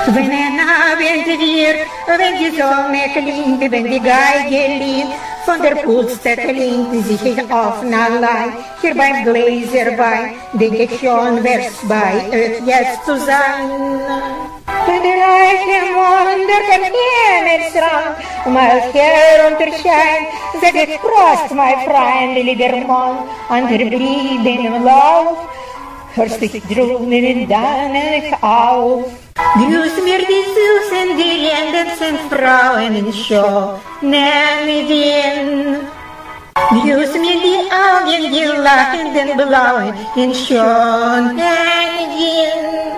Wenn ein Abend wird, wenn die Sonne klingt, wenn die Geige liegt, von der Pulste klingt sich ich offen allein, hier beim Gläserwein, denk ich schon, wär's bei euch jetzt zu sein. Wenn der reiche Mond durch den Himmelsrand mal herunterscheint, sag ich Prost, mein Freund, lieber Mond, an der Bride im Lauf, hörst dich drüben in deinen auf. Grüß mir die Süßen, die rendensten Frauen in schönen Wien. Grüß mir die Augen, die lachenden Blauen in schönen Wien.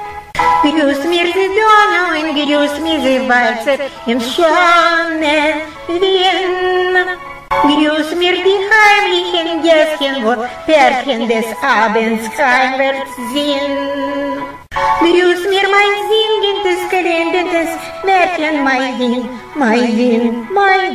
Grüß mir die Donau und grüß mir die Walzer im schönen Wien. Grüß mir die heimlichen Gästchen, wo Pärchen des Abends heimwärts sind. Grüß mir mein singendes, klingendes Märchen, mein Wien, mein Wien, mein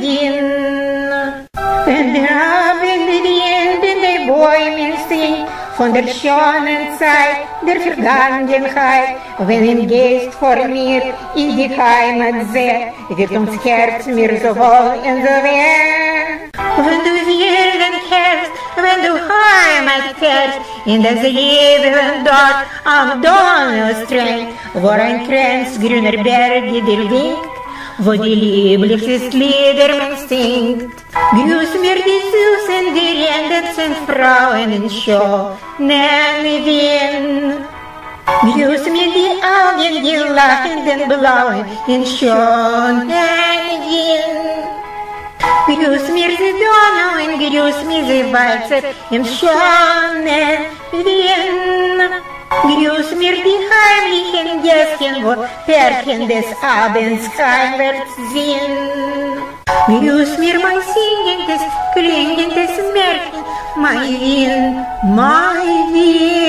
Wien. Wenn der Abend windet in die Bäume singt, von der schönen Zeit der Vergangenheit, wenn im Geist vor mir ich die Heimat sehe, wird ums Herz mir so wohl und so weh. Wenn du werden kehrst, wenn du Heimat fährst, in das Leben dort am Donaustrang, wo ein Kranz grüner Berge dir winkt, wo die lieblichsten Lieder man singt. Grüß mir die Süßen, die rendensten Frauen in schönen Wien. Grüß mir die Augen, die lachenden Blauen in schönen Wien. Grüß mir die Donau und grüß mir die Walzer im schönen Wien. Grüß mir die heimlichen Gästchen, wo Pärchen des Abends heimwärts sind. Grüß mir mein singendes, klingendes Märchen, mein Wien, mein Wien.